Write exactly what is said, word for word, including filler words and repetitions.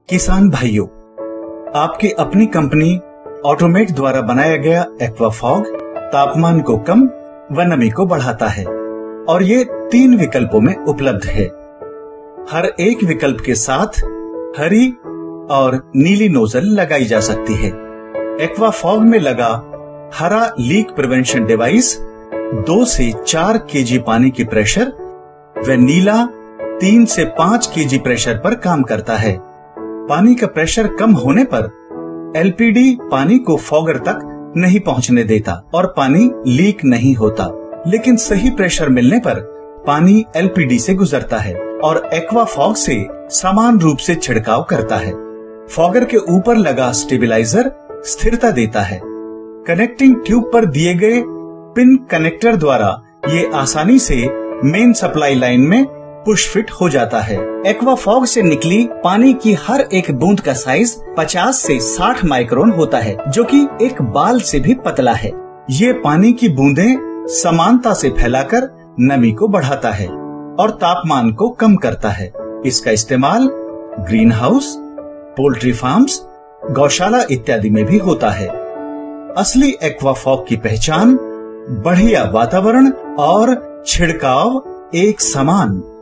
किसान भाइयों, आपकी अपनी कंपनी ऑटोमेट द्वारा बनाया गया एक्वाफॉग तापमान को कम व नमी को बढ़ाता है और ये तीन विकल्पों में उपलब्ध है। हर एक विकल्प के साथ हरी और नीली नोजल लगाई जा सकती है। एक्वाफॉग में लगा हरा लीक प्रिवेंशन डिवाइस दो से चार केजी पानी की प्रेशर व नीला तीन से पांच केजी प्रेशर पर काम करता है। पानी का प्रेशर कम होने पर एलपीडी पानी को फॉगर तक नहीं पहुंचने देता और पानी लीक नहीं होता, लेकिन सही प्रेशर मिलने पर पानी एलपीडी से गुजरता है और एक्वाफॉग से समान रूप से छिड़काव करता है। फॉगर के ऊपर लगा स्टेबलाइजर स्थिरता देता है। कनेक्टिंग ट्यूब पर दिए गए पिन कनेक्टर द्वारा ये आसानी से मेन सप्लाई लाइन में पुश फिट हो जाता है। एक्वाफॉग से निकली पानी की हर एक बूंद का साइज पचास से साठ माइक्रोन होता है, जो कि एक बाल से भी पतला है। ये पानी की बूंदें समानता से फैलाकर नमी को बढ़ाता है और तापमान को कम करता है। इसका इस्तेमाल ग्रीन हाउस, पोल्ट्री फार्म्स, गौशाला इत्यादि में भी होता है। असली एक्वाफॉग की पहचान बढ़िया वातावरण और छिड़काव एक समान